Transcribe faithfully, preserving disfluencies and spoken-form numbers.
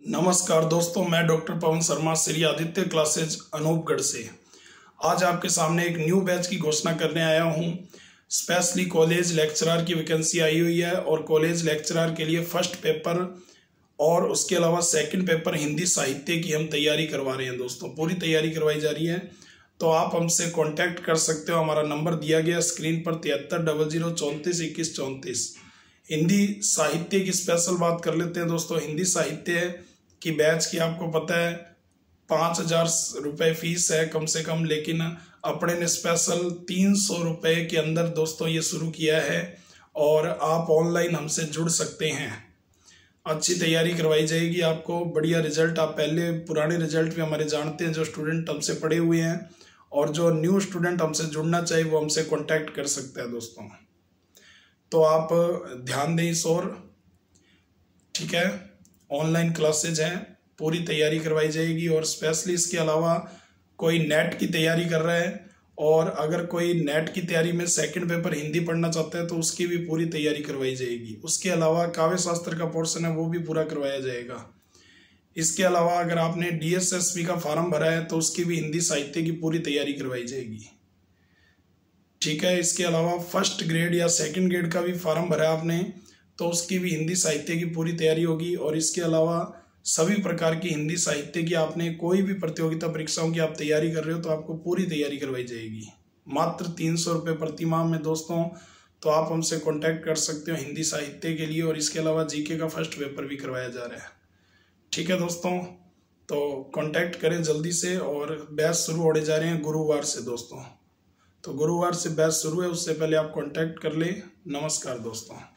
नमस्कार दोस्तों, मैं डॉक्टर पवन शर्मा श्री आदित्य क्लासेज अनूपगढ़ से आज आपके सामने एक न्यू बैच की घोषणा करने आया हूं। स्पेशली कॉलेज लेक्चरर की वैकेंसी आई हुई है और कॉलेज लेक्चरर के लिए फर्स्ट पेपर और उसके अलावा सेकंड पेपर हिंदी साहित्य की हम तैयारी करवा रहे हैं। दोस्तों पूरी तैयारी करवाई जा रही है, तो आप हमसे कांटेक्ट कर सकते हो। हमारा नंबर दिया गया स्क्रीन पर तिहत्तर डबल जीरो चौंतीस इक्कीस चौंतीस। हिंदी साहित्य की स्पेशल बात कर लेते हैं दोस्तों। हिंदी साहित्य की बैच की आपको पता है पाँच हजार रुपये फीस है कम से कम, लेकिन अपने ने स्पेशल तीन सौ रुपये के अंदर दोस्तों ये शुरू किया है और आप ऑनलाइन हमसे जुड़ सकते हैं। अच्छी तैयारी करवाई जाएगी, आपको बढ़िया रिजल्ट। आप पहले पुराने रिजल्ट भी हमारे जानते हैं, जो स्टूडेंट हमसे पढ़े हुए हैं, और जो न्यू स्टूडेंट हमसे जुड़ना चाहिए वो हमसे कॉन्टैक्ट कर सकते हैं दोस्तों। तो आप ध्यान दें इस ओर, ठीक है। ऑनलाइन क्लासेज हैं, पूरी तैयारी करवाई जाएगी। और स्पेशली इसके अलावा कोई नेट की तैयारी कर रहा है और अगर कोई नेट की तैयारी में सेकंड पेपर हिंदी पढ़ना चाहता है तो उसकी भी पूरी तैयारी करवाई जाएगी। उसके अलावा काव्य शास्त्र का पोर्शन है वो भी पूरा करवाया जाएगा। इसके अलावा अगर आपने डी एस एस बी का फॉर्म भरा है तो उसकी भी हिंदी साहित्य की पूरी तैयारी करवाई जाएगी, ठीक है। इसके अलावा फर्स्ट ग्रेड या सेकंड ग्रेड का भी फॉर्म भरा है आपने तो उसकी भी हिंदी साहित्य की पूरी तैयारी होगी। और इसके अलावा सभी प्रकार की हिंदी साहित्य की आपने कोई भी प्रतियोगिता परीक्षाओं की आप तैयारी कर रहे हो तो आपको पूरी तैयारी करवाई जाएगी मात्र तीन सौ रुपये प्रति माह में दोस्तों। तो आप हमसे कांटेक्ट कर सकते हो हिंदी साहित्य के लिए। और इसके अलावा जीके का फर्स्ट पेपर भी करवाया जा रहा है, ठीक है दोस्तों। तो कांटेक्ट करें जल्दी से। और बैच शुरू होने जा रहे हैं गुरुवार से दोस्तों, तो गुरुवार से बैच शुरू है, उससे पहले आप कांटेक्ट कर ले। नमस्कार दोस्तों।